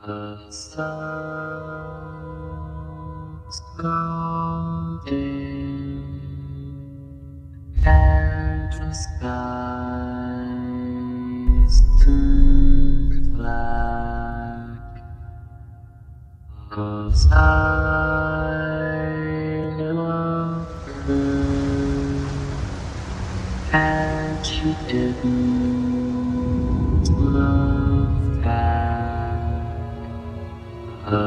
The stars golden and the skies turned black, 'cause I loved her and she didn't love back. The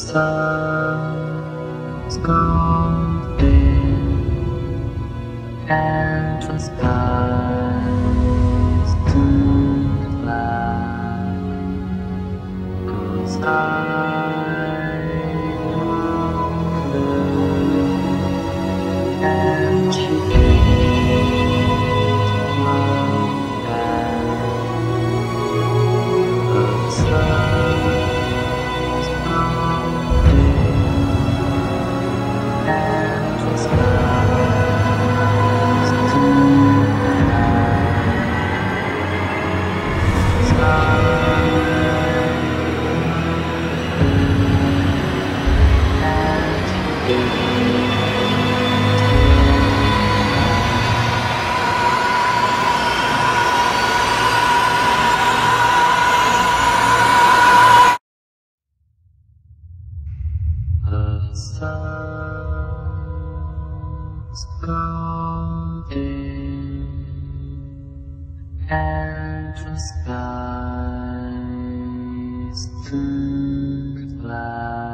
stars golden and the skies turned black, 'cause I loved her and she didn't love back. The stars golden and the skies turned black. The stars golden and the skies turned black.